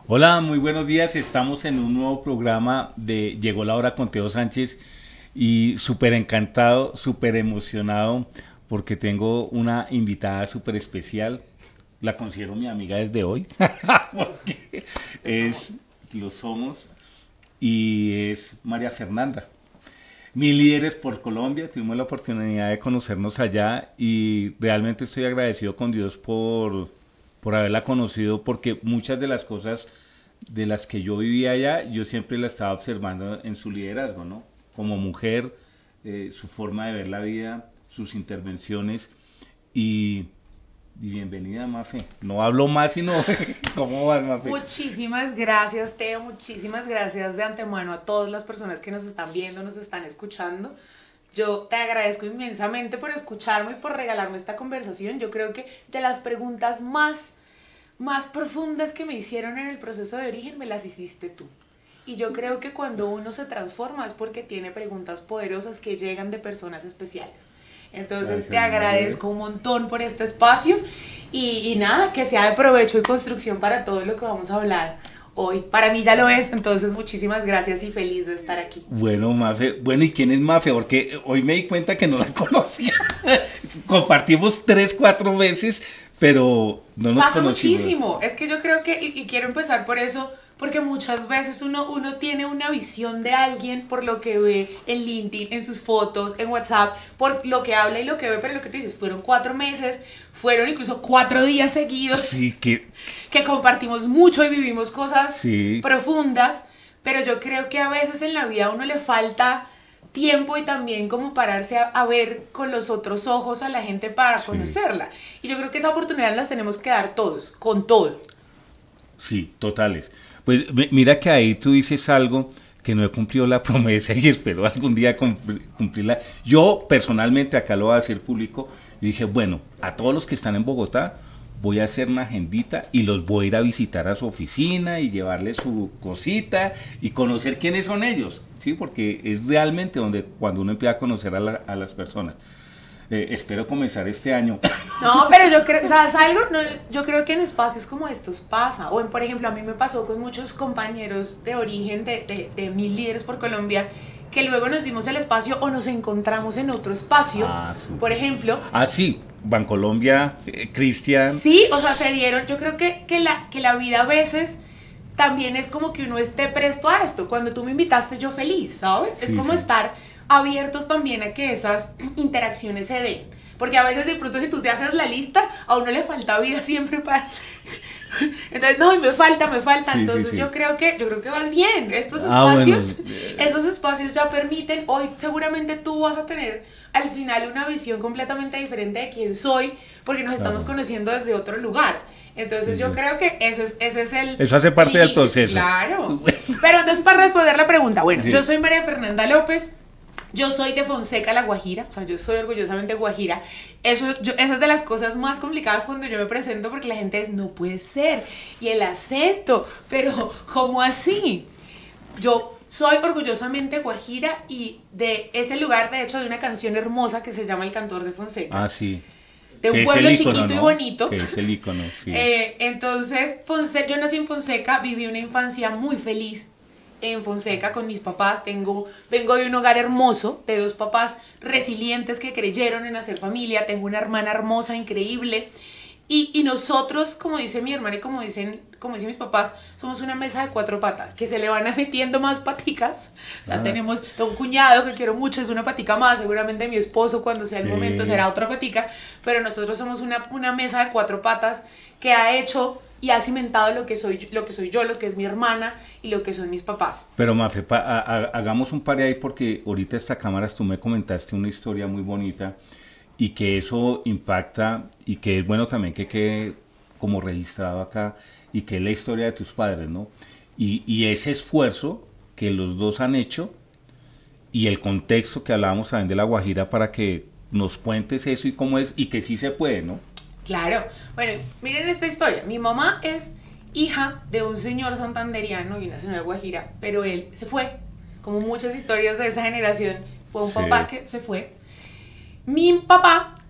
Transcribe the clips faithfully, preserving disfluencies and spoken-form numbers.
Hola, muy buenos días. Estamos en un nuevo programa de Llegó la hora con Teo Sánchez y súper encantado, súper emocionado porque tengo una invitada súper especial. La considero mi amiga desde hoy porque es, lo somos y es María Fernanda. Mi líderes por Colombia, tuvimos la oportunidad de conocernos allá y realmente estoy agradecido con Dios por, por haberla conocido porque muchas de las cosas de las que yo vivía allá, yo siempre la estaba observando en su liderazgo, ¿no? Como mujer, eh, su forma de ver la vida, sus intervenciones y, y bienvenida, Mafe. No hablo más, sino ¿cómo vas, Mafe? Muchísimas gracias, Teo. Muchísimas gracias de antemano a todas las personas que nos están viendo, nos están escuchando. Yo te agradezco inmensamente por escucharme y por regalarme esta conversación. Yo creo que de las preguntas más, más profundas que me hicieron en el proceso de origen, me las hiciste tú. Y yo creo que cuando uno se transforma es porque tiene preguntas poderosas que llegan de personas especiales. Entonces Gracias, te agradezco un montón por este espacio y, y nada, que sea de provecho y construcción para todo lo que vamos a hablar hoy. Para mí ya lo es, entonces muchísimas gracias y feliz de estar aquí. Bueno, Mafe, bueno, ¿y quién es Mafe? Porque hoy me di cuenta que no la conocía. Compartimos tres, cuatro veces, pero no nos Pasa conocimos. muchísimo, es que yo creo que, y, y quiero empezar por eso, porque muchas veces uno, uno tiene una visión de alguien por lo que ve en LinkedIn, en sus fotos, en WhatsApp, por lo que habla y lo que ve, pero lo que tú dices, fueron cuatro meses, fueron incluso cuatro días seguidos Sí, que que compartimos mucho y vivimos cosas sí. profundas, pero yo creo que a veces en la vida a uno le falta tiempo y también como pararse a, a ver con los otros ojos a la gente para Sí. conocerla. Y yo creo que esa oportunidad las tenemos que dar todos, con todo. Sí, totales. Pues mi- mira que ahí tú dices algo que no he cumplido la promesa y espero algún día cumpli- cumplirla. Yo personalmente, acá lo voy a decir público, yo dije, bueno, a todos los que están en Bogotá voy a hacer una agendita y los voy a ir a visitar a su oficina y llevarles su cosita y conocer quiénes son ellos, ¿sí? Porque es realmente donde cuando uno empieza a conocer a, la- a las personas. Eh, espero comenzar este año. No, pero yo creo, ¿sabes algo? No, yo creo que en espacios como estos pasa. O en, por ejemplo, a mí me pasó con muchos compañeros de origen de, de, de Mil Líderes por Colombia, que luego nos dimos el espacio o nos encontramos en otro espacio. Ah, súper. Por ejemplo, Ah, sí, Bancolombia, eh, Cristian. sí, o sea, se dieron, yo creo que, que, la, que la vida a veces también es como que uno esté presto a esto. Cuando tú me invitaste, yo feliz, ¿sabes? Sí, Es como sí. estar abiertos también a que esas interacciones se den. Porque a veces de pronto si tú te haces la lista, a uno le falta vida siempre para... Entonces, no, y me falta, me falta. Sí, sí, Entonces sí. yo creo que, yo creo que vas bien. Estos Ah, bueno. espacios, estos espacios ya permiten, hoy seguramente tú vas a tener al final una visión completamente diferente de quién soy, porque nos estamos Claro. conociendo desde otro lugar. Entonces Sí, yo sí. creo que eso es, ese es el... Eso hace parte el del inicio. proceso. Claro. Pero entonces para responder la pregunta, bueno, Sí. yo soy María Fernanda López. Yo soy de Fonseca, La Guajira, o sea, yo soy orgullosamente guajira. Eso, yo, esa es de las cosas más complicadas cuando yo me presento porque la gente es, no puede ser. Y el acento, pero ¿cómo así? Yo soy orgullosamente guajira y de ese lugar, de hecho, de una canción hermosa que se llama El Cantor de Fonseca. Ah, sí. De Que un es pueblo el ícono, chiquito y ¿no? bonito. Que es el icono, sí. Eh, entonces, Fonse yo nací en Fonseca, viví una infancia muy feliz en Fonseca con mis papás. Tengo, vengo de un hogar hermoso, de dos papás resilientes que creyeron en hacer familia. Tengo una hermana hermosa, increíble. Y, y nosotros, como dice mi hermana y como dicen, como dicen mis papás, somos una mesa de cuatro patas, que se le van metiendo más paticas. O sea, Ah. tenemos tengo un cuñado que quiero mucho, es una patica más. Seguramente mi esposo, cuando sea el Sí. momento, será otra patica. Pero nosotros somos una, una mesa de cuatro patas que ha hecho y ha cimentado lo que soy, lo que soy yo, lo que es mi hermana y lo que son mis papás. Pero Mafe, pa- a- a- hagamos un par ahí porque ahorita esta cámaras tú me comentaste una historia muy bonita y que eso impacta y que es bueno también que quede como registrado acá y que es la historia de tus padres, ¿no? Y, y ese esfuerzo que los dos han hecho y el contexto que hablábamos también de La Guajira para que nos cuentes eso y cómo es y que sí se puede, ¿no? Claro. Bueno, miren esta historia. Mi mamá es hija de un señor santanderiano y una señora guajira, pero él se fue. Como muchas historias de esa generación, fue un Sí. papá que se fue. Mi papá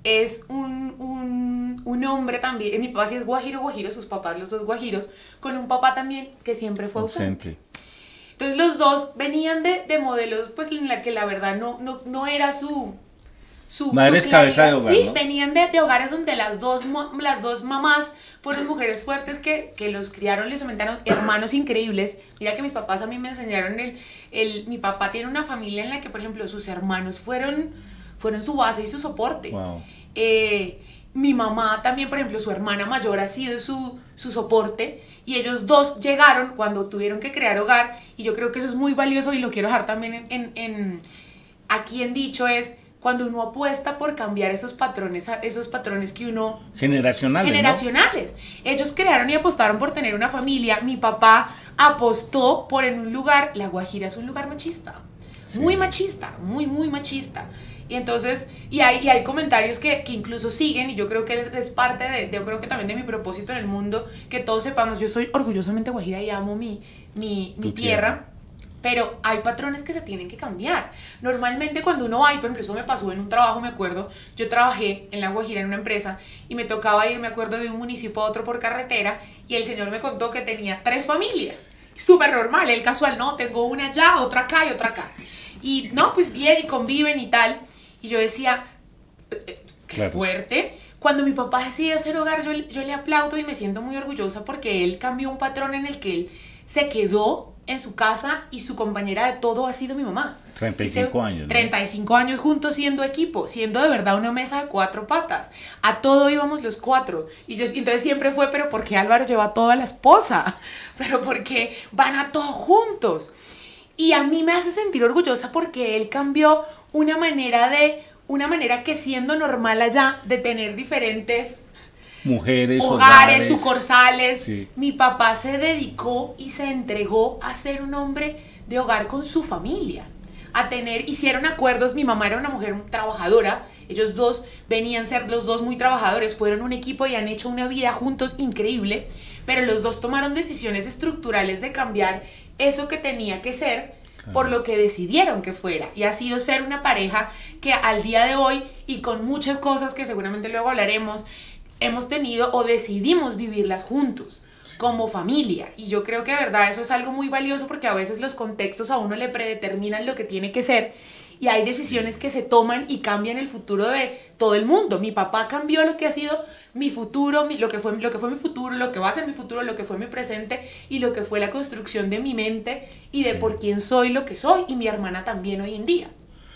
es un, un, un hombre también, mi papá sí es guajiro, guajiro, sus papás los dos guajiros, con un papá también que siempre fue ausente. ausente. Entonces los dos venían de, de modelos pues en la que la verdad no, no, no era su... Su, Madres su cabeza de hogar, sí, ¿no? venían de, de hogares donde las dos, las dos mamás fueron mujeres fuertes que, que los criaron, les aumentaron hermanos increíbles. Mira que mis papás a mí me enseñaron, el, el, mi papá tiene una familia en la que, por ejemplo, sus hermanos fueron, fueron su base y su soporte. Wow. Eh, mi mamá también, por ejemplo, su hermana mayor ha sido su, su soporte, y ellos dos llegaron cuando tuvieron que crear hogar, y yo creo que eso es muy valioso y lo quiero dejar también en, en, en aquí en dicho es... Cuando uno apuesta por cambiar esos patrones, esos patrones que uno... Generacionales, Generacionales. ¿No? Ellos crearon y apostaron por tener una familia. Mi papá apostó por en un lugar... La Guajira es un lugar machista. Sí. Muy machista, muy, muy machista. Y entonces, y hay, y hay comentarios que, que incluso siguen, y yo creo que es, es parte de, de, yo creo que también de mi propósito en el mundo, que todos sepamos, yo soy orgullosamente guajira y amo mi, mi, mi tierra. tierra. Pero hay patrones que se tienen que cambiar. Normalmente cuando uno va, y por ejemplo eso me pasó en un trabajo, me acuerdo, yo trabajé en La Guajira en una empresa y me tocaba ir, me acuerdo, de un municipio a otro por carretera, y el señor me contó que tenía tres familias. Súper normal, el casual, no, tengo una allá, otra acá y otra acá. Y no, pues bien, y conviven y tal. Y yo decía, qué claro. fuerte. Cuando mi papá decide hacer hogar, yo, yo le aplaudo y me siento muy orgullosa porque él cambió un patrón en el que él se quedó en su casa y su compañera de todo ha sido mi mamá. treinta y cinco años. ¿No? treinta y cinco años juntos siendo equipo, siendo de verdad una mesa de cuatro patas. A todo íbamos los cuatro. Y yo, entonces siempre fue, pero ¿por qué Álvaro lleva a toda la esposa? Pero ¿por qué van a todos juntos? Y a mí me hace sentir orgullosa porque él cambió una manera de, una manera que siendo normal allá, de tener diferentes... mujeres, hogares, hogares, sucursales. Sí. Mi papá se dedicó y se entregó a ser un hombre de hogar con su familia, a tener, hicieron acuerdos. Mi mamá era una mujer trabajadora, ellos dos venían a ser los dos muy trabajadores, fueron un equipo y han hecho una vida juntos increíble, pero los dos tomaron decisiones estructurales de cambiar eso que tenía que ser por lo que decidieron que fuera, y ha sido ser una pareja que al día de hoy, y con muchas cosas que seguramente luego hablaremos, hemos tenido o decidimos vivirlas juntos como familia. Y yo creo que de verdad eso es algo muy valioso, porque a veces los contextos a uno le predeterminan lo que tiene que ser, y hay decisiones que se toman y cambian el futuro de todo el mundo. Mi papá cambió lo que ha sido mi futuro, mi, lo, que fue, lo que fue mi futuro, lo que va a ser mi futuro, lo que fue mi presente y lo que fue la construcción de mi mente y de por quién soy lo que soy, y mi hermana también hoy en día.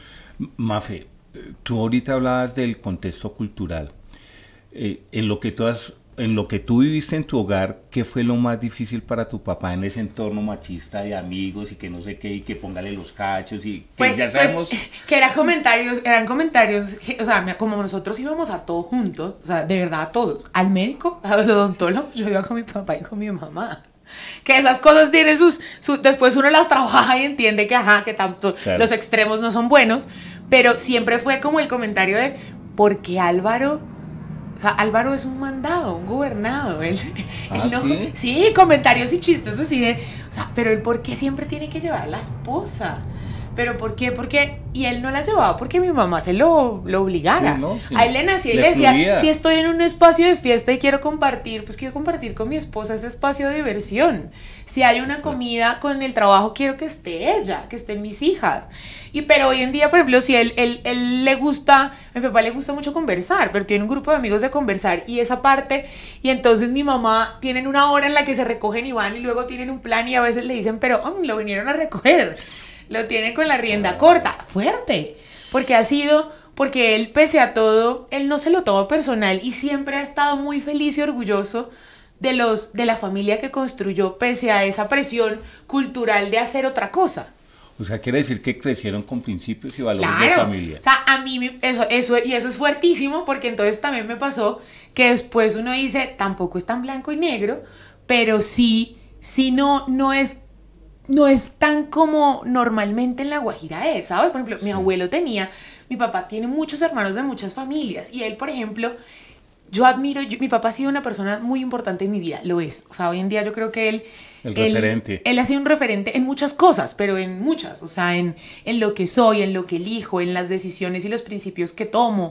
Mafe, tú ahorita hablabas del contexto cultural. Eh, en lo que tú has, en lo que tú viviste en tu hogar, ¿qué fue lo más difícil para tu papá en ese entorno machista de amigos y que no sé qué, y que póngale los cachos y que pues, ya sabemos? Pues, que eran comentarios, eran comentarios, o sea, como nosotros íbamos a todos juntos, o sea, de verdad a todos, al médico, al odontólogo, yo iba con mi papá y con mi mamá. Que esas cosas tienen sus, sus, después uno las trabaja y entiende que ajá, que tanto, claro, los extremos no son buenos, pero siempre fue como el comentario de, ¿por qué Álvaro? O sea, Álvaro es un mandado, un gobernado. Él, ¿Ah, él no, sí? Sí, comentarios y chistes así de, o sea, pero él, ¿por qué siempre tiene que llevar a la esposa? ¿Pero por qué? Porque, y él no la llevaba porque mi mamá se lo, lo obligara. Sí, no, sí. A él le nació y Le le decía, fluía. si estoy en un espacio de fiesta y quiero compartir, pues quiero compartir con mi esposa ese espacio de diversión. Si hay una comida con el trabajo, quiero que esté ella, que estén mis hijas. Y pero hoy en día, por ejemplo, si él, él, él le gusta, a mi papá le gusta mucho conversar, pero tiene un grupo de amigos de conversar y esa parte, y entonces mi mamá tienen una hora en la que se recogen y van, y luego tienen un plan y a veces le dicen, pero oh, lo vinieron a recoger, lo tienen con la rienda corta, fuerte, porque ha sido, porque él pese a todo, él no se lo toma personal y siempre ha estado muy feliz y orgulloso de, los, de la familia que construyó pese a esa presión cultural de hacer otra cosa. O sea, quiere decir que crecieron con principios y valores Claro, de familia. O sea, a mí eso, eso, y eso es fuertísimo, porque entonces también me pasó que después uno dice, tampoco es tan blanco y negro, pero sí, sí no, no es, no es tan como normalmente en La Guajira es, ¿sabes? Por ejemplo, mi abuelo tenía, mi papá tiene muchos hermanos de muchas familias, y él, por ejemplo, yo admiro, yo, mi papá ha sido una persona muy importante en mi vida, lo es. O sea, hoy en día yo creo que él... El él, referente. Él ha sido un referente en muchas cosas, pero en muchas. O sea, en, en lo que soy, en lo que elijo, en las decisiones y los principios que tomo,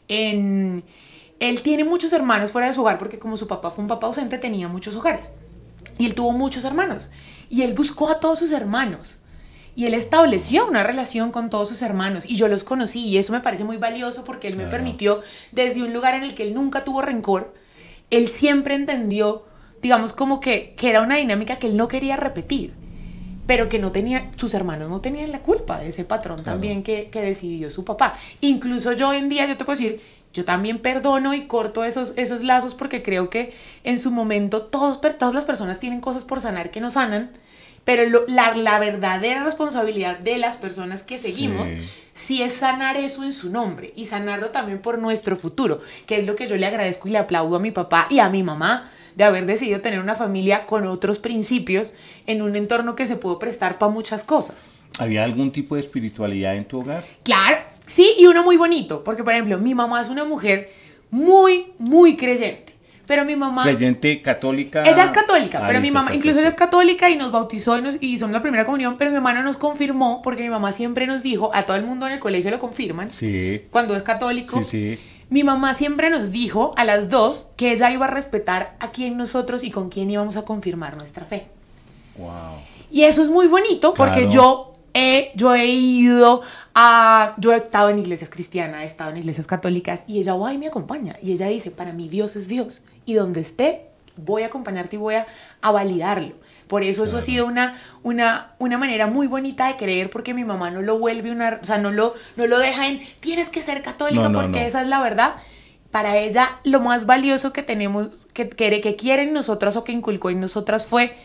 en... Él tiene muchos hermanos fuera de su hogar porque como su papá fue un papá ausente, tenía muchos hogares. Y él tuvo muchos hermanos. Y él buscó a todos sus hermanos. Y él estableció una relación con todos sus hermanos. Y yo los conocí. Y eso me parece muy valioso porque él me Claro. permitió, desde un lugar en el que él nunca tuvo rencor, él siempre entendió, digamos, como que, que era una dinámica que él no quería repetir. Pero que no tenía, sus hermanos no tenían la culpa de ese patrón Claro. también que, que decidió su papá. Incluso yo hoy en día, yo te puedo decir, yo también perdono y corto esos, esos lazos porque creo que en su momento todos, todas las personas tienen cosas por sanar que no sanan, pero lo, la, la verdadera responsabilidad de las personas que seguimos Sí. sí es sanar eso en su nombre y sanarlo también por nuestro futuro, que es lo que yo le agradezco y le aplaudo a mi papá y a mi mamá de haber decidido tener una familia con otros principios en un entorno que se pudo prestar para muchas cosas. ¿Había algún tipo de espiritualidad en tu hogar? Claro, sí, y uno muy bonito, porque por ejemplo, mi mamá es una mujer muy, muy creyente, pero mi mamá... ¿Creyente católica? Ella es católica, Ah, pero mi listo, mamá, perfecto. incluso ella es católica y nos bautizó y, nos, y hicimos la primera comunión, pero mi mamá no nos confirmó, porque mi mamá siempre nos dijo, a todo el mundo en el colegio lo confirman, Sí, cuando es católico, sí, sí. mi mamá siempre nos dijo a las dos que ella iba a respetar a quién nosotros y con quién íbamos a confirmar nuestra fe. Wow. Y eso es muy bonito porque Claro. yo he, yo he ido a... Yo he estado en iglesias cristianas, he estado en iglesias católicas y ella va y me acompaña. Y ella dice, para mí Dios es Dios. Y donde esté, voy a acompañarte y voy a, a validarlo. Por eso eso Claro. ha sido una, una, una manera muy bonita de creer porque mi mamá no lo vuelve una... O sea, no lo, no lo deja en, tienes que ser católica No, no, porque no. esa es la verdad. Para ella, lo más valioso que tenemos, que, que, que quiere en nosotras o que inculcó en nosotras fue...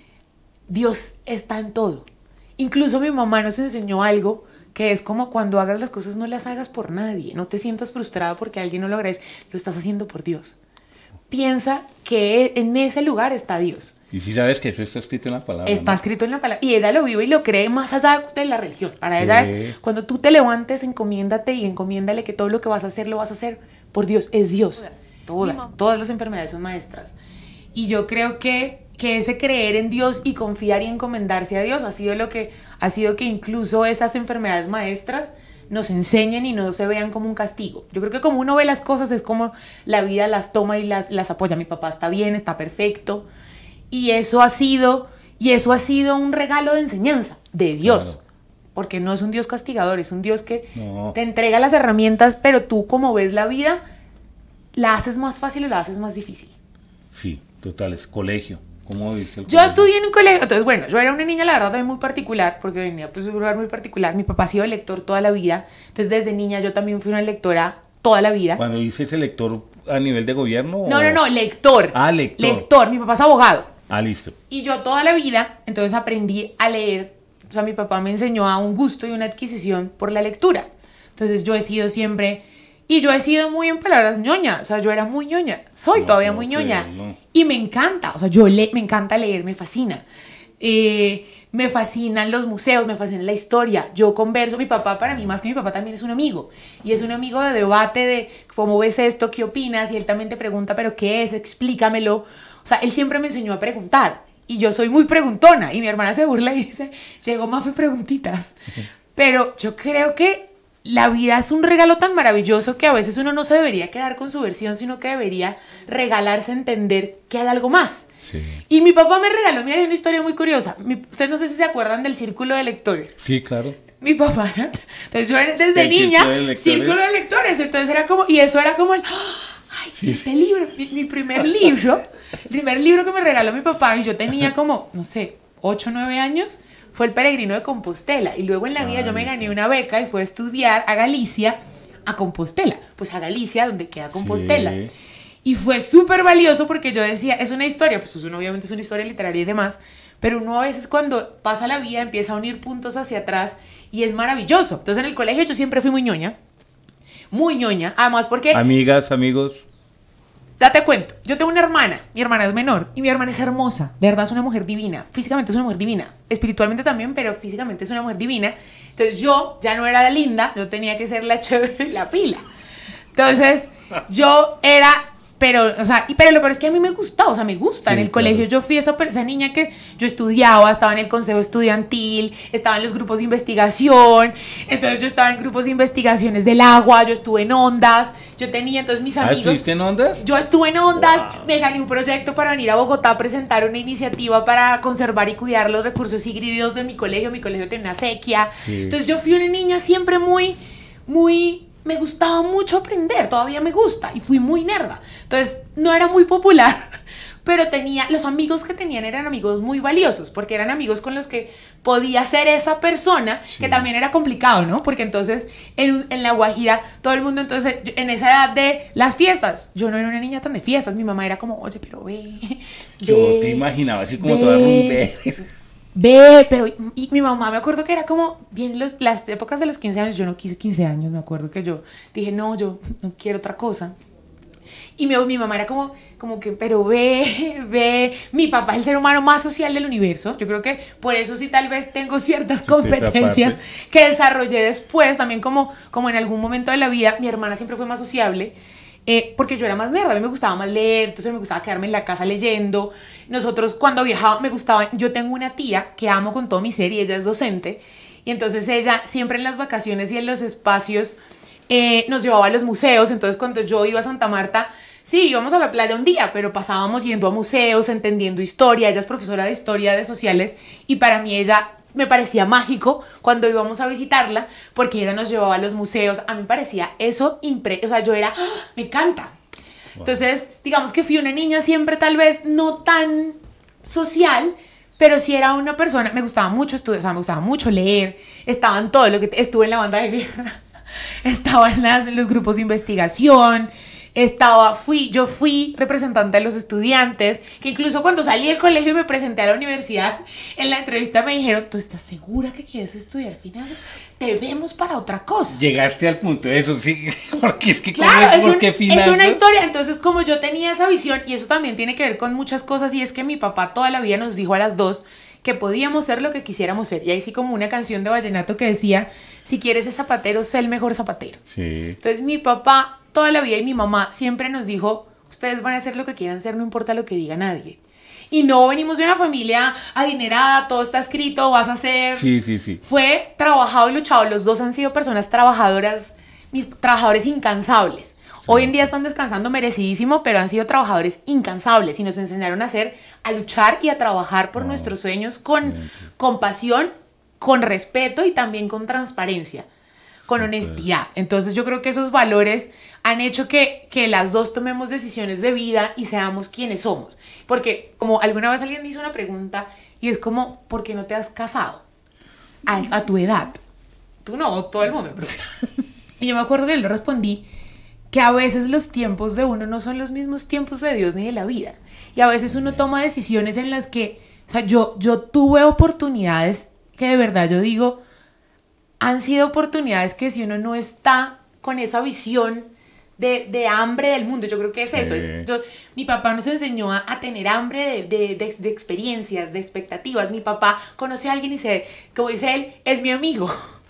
Dios está en todo. Incluso mi mamá nos enseñó algo que es como cuando hagas las cosas no las hagas por nadie, no te sientas frustrado porque alguien no lo agradece, lo estás haciendo por Dios. Piensa que en ese lugar está Dios. Y si sabes que eso está escrito en la palabra. Está ¿no? escrito en la palabra y ella lo vive y lo cree más allá de la religión. Para Sí. ella es cuando tú te levantes, encomiéndate y encomiéndale que todo lo que vas a hacer lo vas a hacer por Dios. Es Dios. Todas, todas, todas las enfermedades son maestras. Y yo creo que, que ese creer en Dios y confiar y encomendarse a Dios ha sido lo que ha sido que incluso esas enfermedades maestras nos enseñen y no se vean como un castigo. Yo creo que como uno ve las cosas es como la vida las toma y las, las apoya. Mi papá está bien, está perfecto. Y eso ha sido, y eso ha sido un regalo de enseñanza de Dios. Claro. Porque no es un Dios castigador, es un Dios que No. te entrega las herramientas, pero tú como ves la vida, la haces más fácil o la haces más difícil. Sí, total, es colegio. ¿Cómo dice el Yo colegio? estudié en un colegio, entonces bueno, yo era una niña la verdad también muy particular, porque venía pues de un lugar muy particular, mi papá ha sido lector toda la vida, entonces desde niña yo también fui una lectora toda la vida. Cuando dices lector a nivel de gobierno. No, o- no, no, lector. Ah, lector. Lector, mi papá es abogado. Ah, listo. Y yo toda la vida, entonces aprendí a leer, o sea, mi papá me enseñó a un gusto y una adquisición por la lectura. Entonces yo he sido siempre, y yo he sido muy en palabras ñoña, o sea, yo era muy ñoña, soy No todavía puedo muy ñoña. creerlo. Y me encanta, o sea, yo le, me encanta leer, me fascina. Eh, me fascinan los museos, me fascina la historia. Yo converso, mi papá para mí, más que mi papá, también es un amigo. Y es un amigo de debate, de cómo ves esto, qué opinas, y él también te pregunta, pero ¿qué es? Explícamelo. O sea, él siempre me enseñó a preguntar. Y yo soy muy preguntona. Y mi hermana se burla y dice, llegó Mafe preguntitas. Pero yo creo que la vida es un regalo tan maravilloso que a veces uno no se debería quedar con su versión, sino que debería regalarse a entender que hay algo más. Sí. Y mi papá me regaló, mira, hay una historia muy curiosa. Mi- Ustedes no sé si se acuerdan del círculo de lectores. Sí, claro. Mi papá, ¿no? Entonces yo era desde El niña, círculo de lectores. círculo de lectores. Entonces era como, y eso era como el, ¡ah! Ay, este libro, mi, mi primer libro, el primer libro que me regaló mi papá, y yo tenía como, no sé, ocho o nueve años, fue El Peregrino de Compostela. Y luego en la vida Ah, yo me listo. gané una beca y fui a estudiar a Galicia, a Compostela. Pues a Galicia, donde queda Compostela. Sí. Y fue súper valioso porque yo decía, es una historia, pues uno obviamente es una historia literaria y demás, pero uno a veces cuando pasa la vida empieza a unir puntos hacia atrás y es maravilloso. Entonces en el colegio yo siempre fui muy ñoña, muy ñoña, además porque, Amigas, amigos. date cuenta, yo tengo una hermana, mi hermana es menor y mi hermana es hermosa, de verdad es una mujer divina, físicamente es una mujer divina, espiritualmente también, pero físicamente es una mujer divina. Entonces yo ya no era la linda, yo tenía que ser la chévere y la pila. Entonces yo era pero, o sea, y, pero lo peor es que a mí me gustaba, o sea, me gusta. Sí, en el claro. colegio yo fui esa, esa niña que yo estudiaba, estaba en el consejo estudiantil, estaba en los grupos de investigación, entonces yo estaba en grupos de investigaciones del agua, yo estuve en Ondas, yo tenía entonces mis amigos. ¿Ah, estuviste en Ondas? Yo estuve en Ondas, wow. Me gané un proyecto para venir a Bogotá a presentar una iniciativa para conservar y cuidar los recursos hídricos de mi colegio, mi colegio tenía una sequía, sí. Entonces yo fui una niña siempre muy, muy... me gustaba mucho aprender, todavía me gusta, y fui muy nerda. Entonces, no era muy popular, pero tenía, los amigos que tenían eran amigos muy valiosos, porque eran amigos con los que podía ser esa persona, sí. Que también era complicado, ¿no? Porque entonces, en, en La Guajira, todo el mundo, entonces, en esa edad de las fiestas, yo no era una niña tan de fiestas, mi mamá era como, oye, pero ve, ve yo te imaginaba así como toda rumbera. Ve, pero y, y mi mamá me acuerdo que era como bien los, las épocas de los quince años, yo no quise quince años, me acuerdo que yo dije, no, yo no quiero otra cosa. Y mi, mi mamá era como, como que, pero ve, ve, mi papá es el ser humano más social del universo, yo creo que por eso sí tal vez tengo ciertas competencias que desarrollé después, también como, como en algún momento de la vida, mi hermana siempre fue más sociable, eh, porque yo era más nerd, a mí me gustaba más leer, entonces me gustaba quedarme en la casa leyendo. Nosotros cuando viajaba me gustaba, yo tengo una tía que amo con todo mi ser y ella es docente, y entonces ella siempre en las vacaciones y en los espacios eh, nos llevaba a los museos. Entonces cuando yo iba a Santa Marta, sí, íbamos a la playa un día, pero pasábamos yendo a museos, entendiendo historia. Ella es profesora de historia de sociales y para mí ella me parecía mágico cuando íbamos a visitarla porque ella nos llevaba a los museos. A mí me parecía eso impre... o sea, yo era, ¡oh! Me encanta. Wow. Entonces, digamos que fui una niña siempre tal vez no tan social, pero sí era una persona, me gustaba mucho estudiar, o sea, me gustaba mucho leer, estaba en todo lo que, estuve en la banda de guerra, estaba en, las, en los grupos de investigación, estaba, fui, yo fui representante de los estudiantes, que incluso cuando salí del colegio y me presenté a la universidad, en la entrevista me dijeron, ¿tú estás segura que quieres estudiar finanzas? Te vemos para otra cosa. Llegaste al punto de eso, sí, porque es que claro, es, ¿por un, qué finanzas? Es una historia. Entonces, como yo tenía esa visión, y eso también tiene que ver con muchas cosas, y es que mi papá toda la vida nos dijo a las dos que podíamos ser lo que quisiéramos ser, y ahí sí como una canción de vallenato que decía, si quieres ser zapatero, sé el mejor zapatero. Sí. Entonces mi papá toda la vida y mi mamá siempre nos dijo, ustedes van a hacer lo que quieran ser, no importa lo que diga nadie. Y no venimos de una familia adinerada, todo está escrito, vas a hacer... Sí, sí, sí. Fue trabajado y luchado, los dos han sido personas trabajadoras, mis trabajadores incansables. Sí. Hoy en día están descansando merecidísimo, pero han sido trabajadores incansables y nos enseñaron a hacer, a luchar y a trabajar por oh, nuestros sueños con, con pasión, con respeto y también con transparencia, con honestidad. Entonces yo creo que esos valores han hecho que, que las dos tomemos decisiones de vida y seamos quienes somos. Porque como alguna vez alguien me hizo una pregunta y es como, ¿por qué no te has casado a, a tu edad? Tú no, todo el mundo. Pero... y yo me acuerdo que le respondí que a veces los tiempos de uno no son los mismos tiempos de Dios ni de la vida. Y a veces uno toma decisiones en las que, o sea, yo, yo tuve oportunidades que de verdad yo digo, han sido oportunidades que si uno no está con esa visión de, de hambre del mundo, yo creo que es sí. eso. Es, yo, mi papá nos enseñó a, a tener hambre de, de, de, de experiencias, de expectativas. Mi papá conoce a alguien y dice, como dice él, es mi amigo.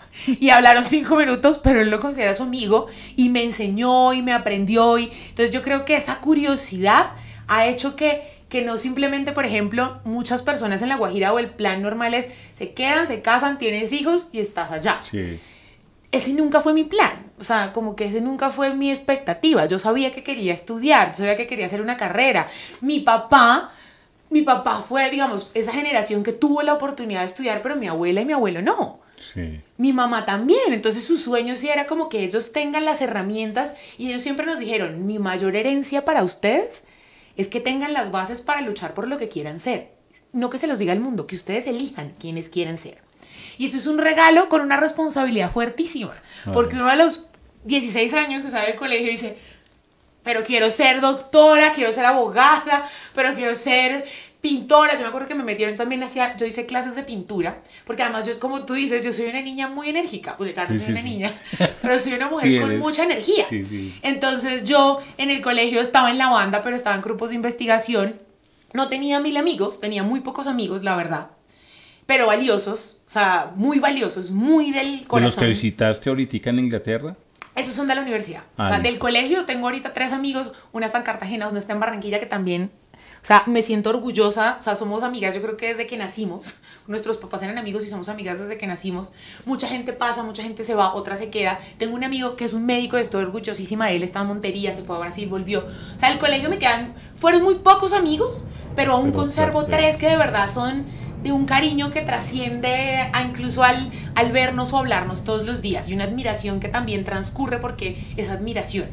Y hablaron cinco minutos, pero él lo considera su amigo y me enseñó y me aprendió. Y, entonces yo creo que esa curiosidad ha hecho que, que no simplemente, por ejemplo, muchas personas en La Guajira o el plan normal es, se quedan, se casan, tienes hijos y estás allá. Sí. Ese nunca fue mi plan, o sea, como que ese nunca fue mi expectativa. Yo sabía que quería estudiar, yo sabía que quería hacer una carrera. Mi papá, mi papá fue, digamos, esa generación que tuvo la oportunidad de estudiar, pero mi abuela y mi abuelo no. Sí. Mi mamá también, entonces su sueño sí era como que ellos tengan las herramientas y ellos siempre nos dijeron, mi mayor herencia para ustedes es que tengan las bases para luchar por lo que quieran ser. No que se los diga el mundo, que ustedes elijan quienes quieren ser. Y eso es un regalo con una responsabilidad fuertísima. Porque uno a los dieciséis años que sale del colegio dice, pero quiero ser doctora, quiero ser abogada, pero quiero ser pintora. Yo me acuerdo que me metieron también hacia, yo hice clases de pintura, porque además yo, como tú dices, yo soy una niña muy enérgica, porque claro, sí, soy sí, una sí. niña, pero soy una mujer sí, con eres. mucha energía. Sí, sí. Entonces yo en el colegio estaba en la banda, pero estaba en grupos de investigación. No tenía mil amigos, tenía muy pocos amigos, la verdad, pero valiosos, o sea, muy valiosos, muy del corazón. ¿De los que visitaste ahorita en Inglaterra? Esos son de la universidad. Ah, o sea, listo. del colegio tengo ahorita tres amigos, una está en Cartagena, una está en Barranquilla, que también, o sea, me siento orgullosa, o sea, somos amigas, yo creo que desde que nacimos, nuestros papás eran amigos y somos amigas desde que nacimos. Mucha gente pasa, mucha gente se va, otra se queda. Tengo un amigo que es un médico, estoy orgullosísima de él, está en Montería, se fue a Brasil, volvió. O sea, el colegio me quedan, fueron muy pocos amigos, pero aún Pero conservo fuerte. tres que de verdad son de un cariño que trasciende a incluso al, al vernos o hablarnos todos los días, y una admiración que también transcurre porque es admiración.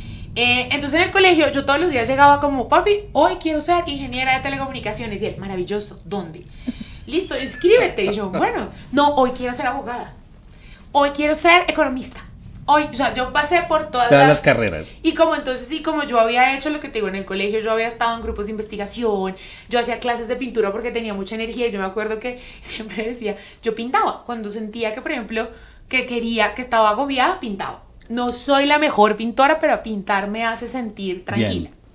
Eh, entonces en el colegio yo todos los días llegaba como, papi, hoy quiero ser ingeniera de telecomunicaciones, y él, maravilloso, ¿dónde? Listo, inscríbete. Y yo, bueno, no, hoy quiero ser abogada, hoy quiero ser economista, hoy, o sea, yo pasé por todas, Todas las, las carreras. y como entonces, sí, como yo había hecho lo que te digo en el colegio, yo había estado en grupos de investigación, yo hacía clases de pintura porque tenía mucha energía, y yo me acuerdo que siempre decía, yo pintaba, cuando sentía que, por ejemplo, que quería, que estaba agobiada, pintaba. No soy la mejor pintora, pero pintar me hace sentir tranquila. Bien.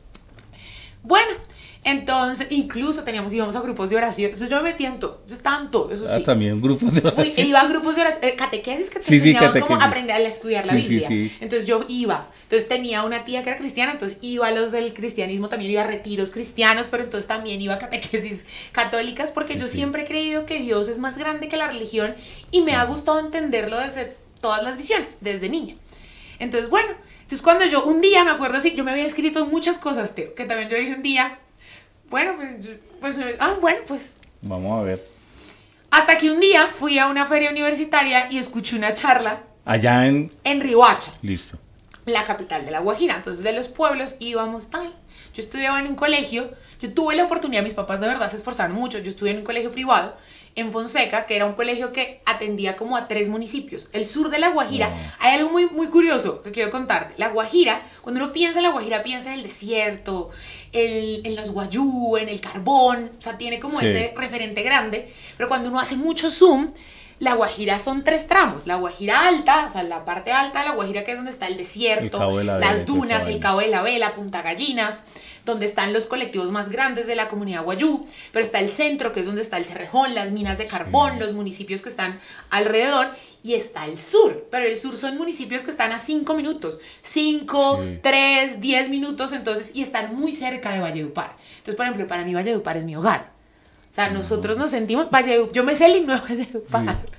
Bueno, entonces, incluso teníamos, íbamos a grupos de oración, eso yo me metía en todo, yo estaba en todo, eso sí. Ah, también grupos de Fui, oración. iba a grupos de oración, eh, catequesis que te Sí, sí, enseñaban cómo catequesis. aprender a estudiar la Sí, sí, Biblia. sí. Entonces yo iba, entonces tenía una tía que era cristiana, entonces iba a los del cristianismo, también iba a retiros cristianos, pero entonces también iba a catequesis católicas, porque yo Sí. siempre he creído que Dios es más grande que la religión, y me ha gustado entenderlo desde todas las visiones, desde niña. Entonces, bueno, entonces cuando yo un día, me acuerdo así, yo me había escrito muchas cosas, Teo, que también yo dije un día, bueno, pues, yo- pues, ah, bueno, pues, Vamos a ver. hasta que un día fui a una feria universitaria y escuché una charla Allá en... en Riohacha, Listo. la capital de La Guajira. Entonces, de los pueblos íbamos tal. Yo estudiaba en un colegio, yo tuve la oportunidad, mis papás de verdad se esforzaron mucho, yo estudié en un colegio privado en Fonseca, que era un colegio que atendía como a tres municipios. El sur de La Guajira, Wow. hay algo muy, muy curioso que quiero contarte. La Guajira, cuando uno piensa en La Guajira, piensa en el desierto, el- en los guayú, en el carbón, o sea, tiene como Sí. ese referente grande, pero cuando uno hace mucho zoom, La Guajira son tres tramos: La Guajira alta, o sea, la parte alta de La Guajira, que es donde está el desierto, El Cabo de la Vela, las toda dunas, esa el vaina. Cabo de la Vela, Punta Gallinas, donde están los colectivos más grandes de la comunidad guayú, pero está el centro, que es donde está el Cerrejón, las minas de carbón, Sí. los municipios que están alrededor, y está el sur, pero el sur son municipios que están a cinco minutos, cinco, Sí. tres, diez minutos, entonces, y están muy cerca de Valledupar. Entonces, por ejemplo, para mí Valledupar es mi hogar. O sea, nosotros nos sentimos, Valledupar, yo me sé el himno de Valledupar. Sí.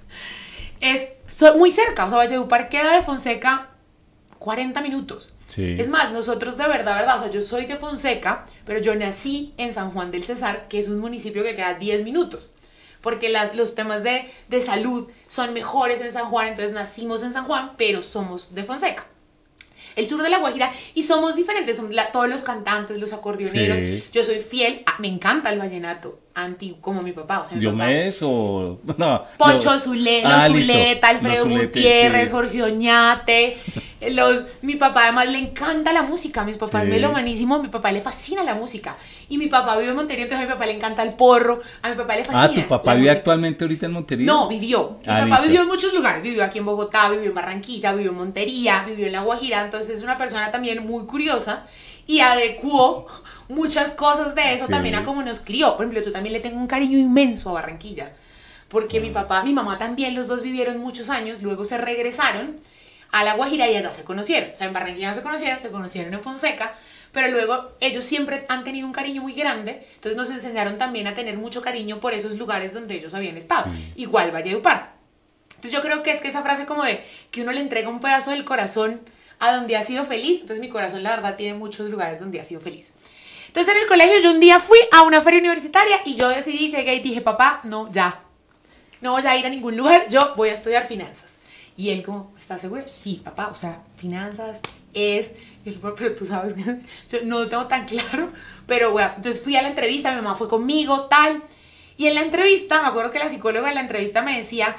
Es so- muy cerca, o sea, Valledupar queda de Fonseca cuarenta minutos. Sí. Es más, nosotros de verdad, verdad, o sea, yo soy de Fonseca, pero yo nací en San Juan del Cesar, que es un municipio que queda a diez minutos, porque las, los temas de, de salud son mejores en San Juan, entonces nacimos en San Juan, pero somos de Fonseca. El sur de La Guajira, y somos diferentes, son la- todos los cantantes, los acordeoneros. Sí. Yo soy fiel, a- me encanta el vallenato antiguo, como mi papá, o sea, mi papá. ¿Diomedes o...? No. Poncho no. Zule, Ah, los listo. Zuleta, Alfredo Los Zuleta, Gutiérrez, sí. Jorge Oñate, los, mi papá además le encanta la música, mis papás Sí. melomanísimo, a mi papá le fascina la música, y mi papá vive en Montería, entonces a mi papá le encanta el porro, a mi papá le fascina. Ah, ¿tu papá la vive música. actualmente ahorita en Montería? No, vivió. Mi Ah, papá listo. vivió en muchos lugares. Vivió aquí en Bogotá, vivió en Barranquilla, vivió en Montería, vivió en La Guajira. Entonces es una persona también muy curiosa y adecuó muchas cosas de eso Sí. también a cómo nos crió. Por ejemplo, yo también le tengo un cariño inmenso a Barranquilla. Porque mi papá, mi mamá también, los dos vivieron muchos años, luego se regresaron a La Guajira y allá se conocieron. O sea, en Barranquilla no se conocieron, se conocieron en Fonseca, pero luego ellos siempre han tenido un cariño muy grande, entonces nos enseñaron también a tener mucho cariño por esos lugares donde ellos habían estado. Sí. Igual Valledupar. Entonces yo creo que es que esa frase como de que uno le entrega un pedazo del corazón a donde ha sido feliz, entonces mi corazón la verdad tiene muchos lugares donde ha sido feliz. Entonces en el colegio yo un día fui a una feria universitaria y yo decidí, llegué y dije, papá, no, ya, no voy a ir a ningún lugar, yo voy a estudiar finanzas. Y él como, ¿estás seguro? Sí, papá, o sea, finanzas es... Y yo, pero tú sabes que yo no lo tengo tan claro, pero bueno, entonces fui a la entrevista, mi mamá fue conmigo, tal, y en la entrevista, me acuerdo que la psicóloga de la entrevista me decía,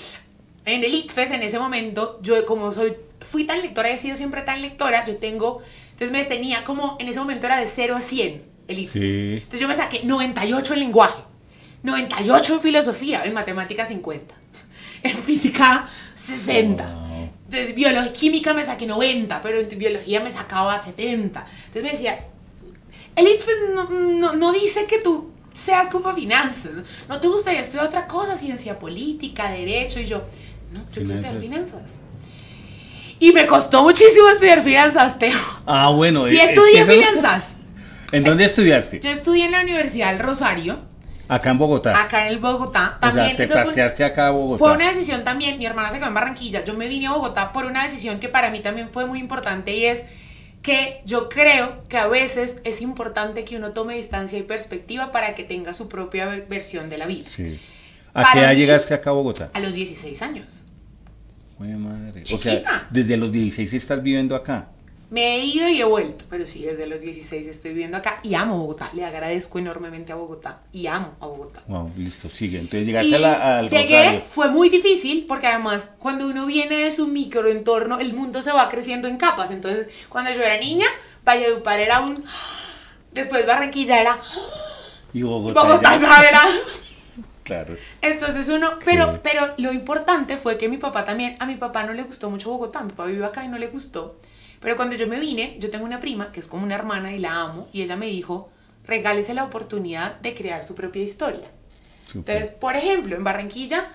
en el ITFES en ese momento, yo como soy, fui tan lectora, he sido siempre tan lectora, yo tengo, entonces me tenía como, en ese momento era de cero a cien el ITFES, Sí. entonces yo me saqué noventa y ocho en lenguaje, noventa y ocho en filosofía, en matemáticas cincuenta, en física sesenta. Wow. Entonces, biología, química me saqué noventa, pero en biología me sacaba setenta. Entonces me decía, el ITFES no, no, no dice que tú seas como finanzas. ¿No te gustaría estudiar otra cosa? Ciencia política, derecho. Y yo, no, yo quiero estudiar Finanzas. finanzas. Y me costó muchísimo estudiar finanzas, Teo. Ah, bueno. Sí, es, estudié es que eso... finanzas. ¿En dónde estudiaste? Yo estudié en la Universidad del Rosario. Acá en Bogotá. Acá en el Bogotá. También, o sea, te paseaste fue, acá a Bogotá. Fue una decisión también, mi hermana se quedó en Barranquilla, yo me vine a Bogotá por una decisión que para mí también fue muy importante y es que yo creo que a veces es importante que uno tome distancia y perspectiva para que tenga su propia versión de la vida. Sí. ¿A qué edad llegaste acá a Bogotá? A los dieciséis años. Buena madre. Chiquita. O sea, desde los dieciséis estás viviendo acá. Me he ido y he vuelto, pero sí, desde los dieciséis estoy viviendo acá y amo Bogotá. Le agradezco enormemente a Bogotá y amo a Bogotá. Wow, listo, sigue. Entonces llegaste y a la, al llegué, Rosario. Fue muy difícil porque además cuando uno viene de su microentorno, el mundo se va creciendo en capas. Entonces, cuando yo era niña, Valledupar era un... Después Barranquilla era... Y Bogotá, Bogotá ya... ya era... Claro. Entonces uno, pero, pero lo importante fue que mi papá también, a mi papá no le gustó mucho Bogotá, mi papá vive acá y no le gustó. Pero cuando yo me vine, yo tengo una prima que es como una hermana y la amo, y ella me dijo, regálese la oportunidad de crear su propia historia. Super. Entonces, por ejemplo, en Barranquilla,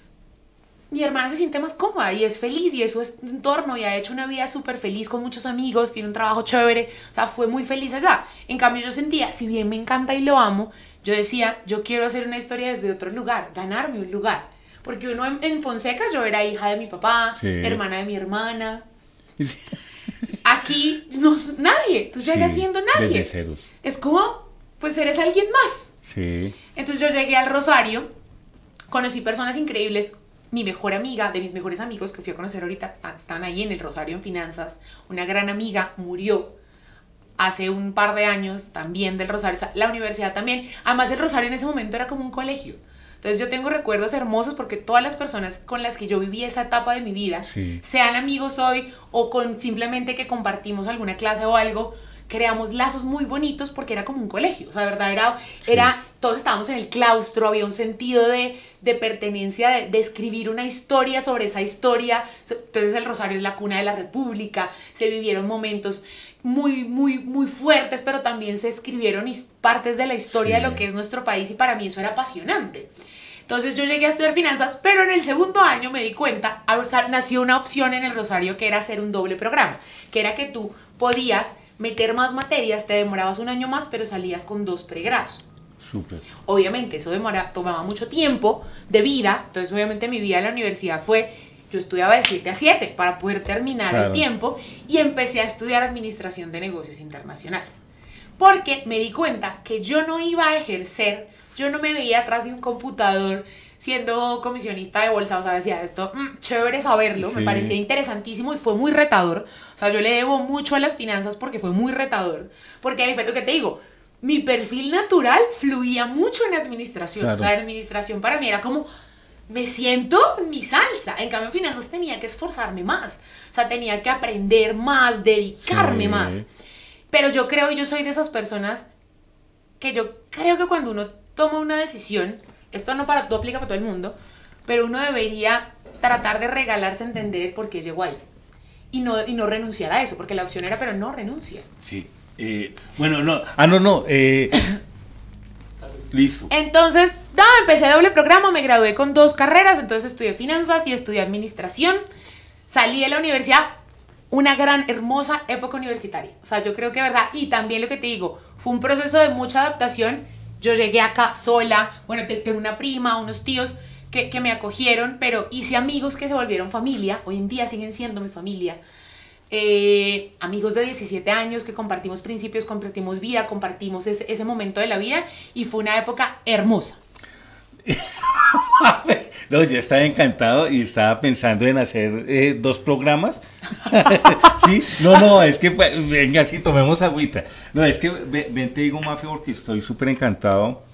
mi hermana se siente más cómoda y es feliz y es su entorno y ha hecho una vida súper feliz con muchos amigos, tiene un trabajo chévere, o sea, fue muy feliz allá. En cambio yo sentía, si bien me encanta y lo amo, yo decía, yo quiero hacer una historia desde otro lugar, ganarme un lugar. Porque uno en, en Fonseca yo era hija de mi papá, sí. hermana de mi hermana. Sí. Aquí no nadie, tú llegas sí, siendo nadie. Desde ceros. Es como, pues eres alguien más. Sí. Entonces yo llegué al Rosario, conocí personas increíbles. Mi mejor amiga, de mis mejores amigos que fui a conocer ahorita, están, están ahí en el Rosario en finanzas. Una gran amiga murió hace un par de años también del Rosario, o sea, la universidad también. Además el Rosario en ese momento era como un colegio. Entonces yo tengo recuerdos hermosos porque todas las personas con las que yo viví esa etapa de mi vida, sí. sean amigos hoy o con simplemente que compartimos alguna clase o algo, creamos lazos muy bonitos porque era como un colegio. O sea, de verdad, era, sí. era todos estábamos en el claustro, había un sentido de, de pertenencia, de, de escribir una historia sobre esa historia. Entonces el Rosario es la cuna de la República, se vivieron momentos muy, muy, muy fuertes, pero también se escribieron partes de la historia sí. de lo que es nuestro país y para mí eso era apasionante. Entonces yo llegué a estudiar finanzas, pero en el segundo año me di cuenta, nació una opción en el Rosario que era hacer un doble programa, que era que tú podías meter más materias, te demorabas un año más, pero salías con dos pregrados. Súper. Obviamente eso demora, tomaba mucho tiempo de vida, entonces obviamente mi vida en la universidad fue, yo estudiaba de siete a siete para poder terminar claro. el tiempo y empecé a estudiar administración de negocios internacionales. Porque me di cuenta que yo no iba a ejercer, yo no me veía atrás de un computador siendo comisionista de bolsa, o sea, decía esto, mmm, chévere saberlo, sí. me parecía interesantísimo y fue muy retador. O sea, yo le debo mucho a las finanzas porque fue muy retador. Porque ahí fue lo que te digo, mi perfil natural fluía mucho en administración. Claro. O sea, en administración para mí era como, me siento en mi salsa. En cambio, en finanzas tenía que esforzarme más. O sea, tenía que aprender más, dedicarme sí. más. Pero yo creo, y yo soy de esas personas que yo creo que cuando uno toma una decisión, esto no, para, no aplica para todo el mundo, pero uno debería tratar de regalarse a entender por qué llegó ahí. Y no, y no renunciar a eso, porque la opción era, pero no renuncia. Sí. Eh, bueno, no. Ah, no, no. Eh, listo. Entonces, no, empecé doble programa, me gradué con dos carreras, entonces estudié finanzas y estudié administración. Salí de la universidad, una gran, hermosa época universitaria. O sea, yo creo que, verdad, y también lo que te digo, fue un proceso de mucha adaptación. Yo llegué acá sola, bueno, tengo una prima, unos tíos que, que me acogieron, pero hice amigos que se volvieron familia, hoy en día siguen siendo mi familia. Eh, amigos de diecisiete años que compartimos principios, compartimos vida, compartimos ese, ese momento de la vida y fue una época hermosa. No, yo estaba encantado y estaba pensando en hacer eh, dos programas. Sí, no, no, es que venga, sí, tomemos agüita. No, es que ven, ven te digo, Mafe, porque estoy súper encantado